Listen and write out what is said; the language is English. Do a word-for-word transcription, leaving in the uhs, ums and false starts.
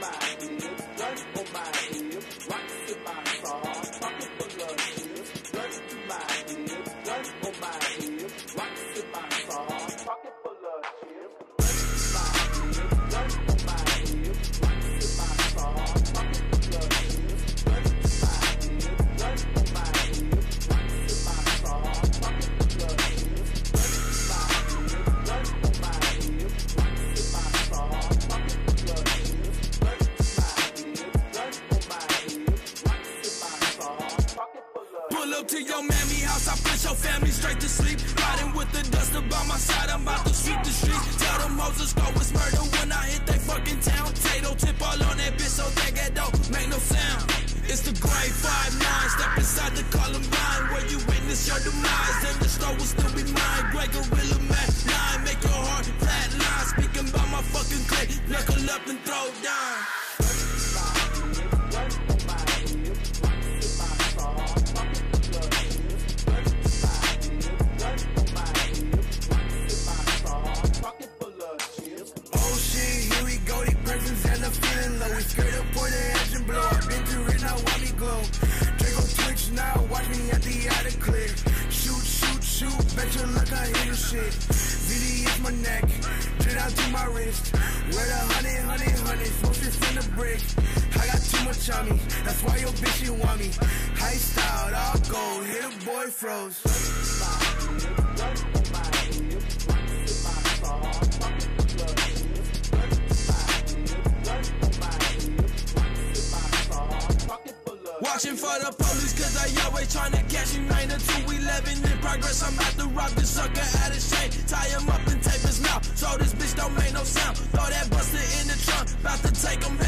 Pull up to your mammy house, I put your family straight to sleep. Riding with the dust by my side, I'm about to sweep the streets. Tell them Moses go, it's murder when I hit they fucking town. Tato tip all on that bitch so they get dope, make no sound. It's the grade five nine, step inside the Columbine, where you witness your demise, and the store will still be mine. Greg Gorilla Mac nine, make your heart flatline. Speaking about my fucking clique, knuckle up and throw down. V D is my neck, drip out to my wrist. Where the honey, honey, honey, smoke shit from the brick. I got too much on me, that's why your bitch you want me. High style, all gold, hit a boy froze. Watching for the police cause they always tryna catch me. Nine to two eleven in progress, I'm about to rock this sucker out of shape. Tie him up and tape his mouth, so this bitch don't make no sound. Throw that buster in the trunk, about to take him